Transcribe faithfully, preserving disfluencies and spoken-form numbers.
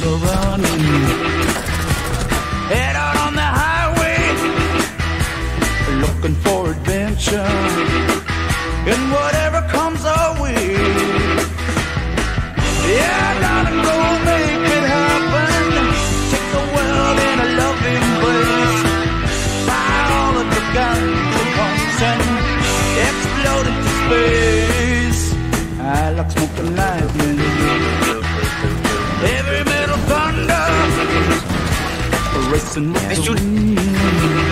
a running. Head out on the highway, looking for adventure, and whatever comes our way. Yeah, I gotta go make it happen. Take the world in a loving embrace. Fire all of the guns at once and explode into space. I like smoke and lightning, heavy metal thunder, racing with the wind.